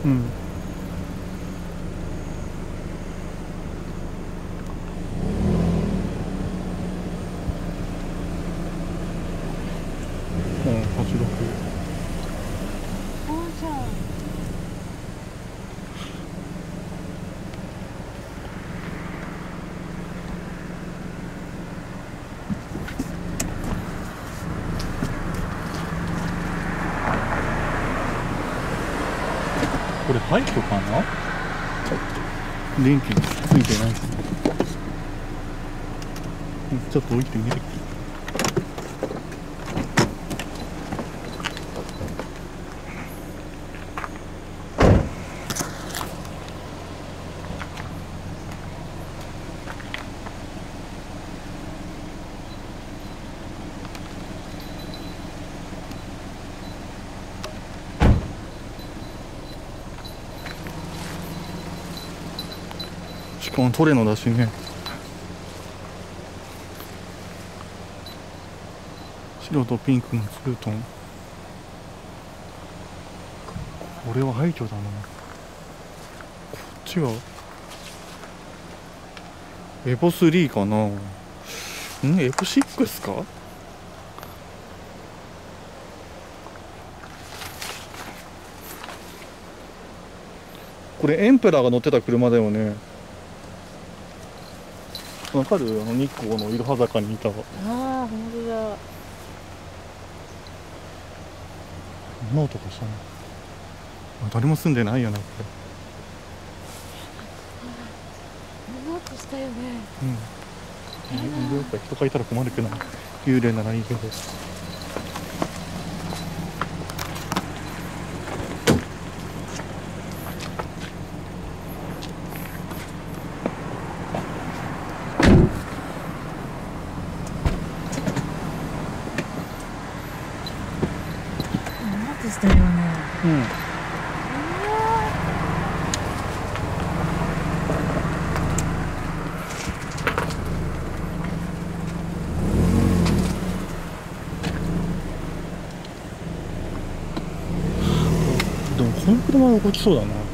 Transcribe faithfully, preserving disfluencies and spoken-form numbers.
うん。うん、はちじゅうろく。 そうじゃん。 これ廃墟かな。電気ついてないですね。ちょっと置いてみる。しかもトレノだしね。白とピンクのツートン。これは廃墟だな。こっちはエボスリーかな。んエボシックスか。これエンペラーが乗ってた車だよね。わかる？あの日光のいろは坂にいた。 ああ、本当だ。 こんな音がしたな。あ、誰も住んでないよなここんな音したよね。 れ。うん。どうか人がいたら困るけど、幽霊ならいいけど。 こんな音したよね。 うん。でもこの車は動きそうだな。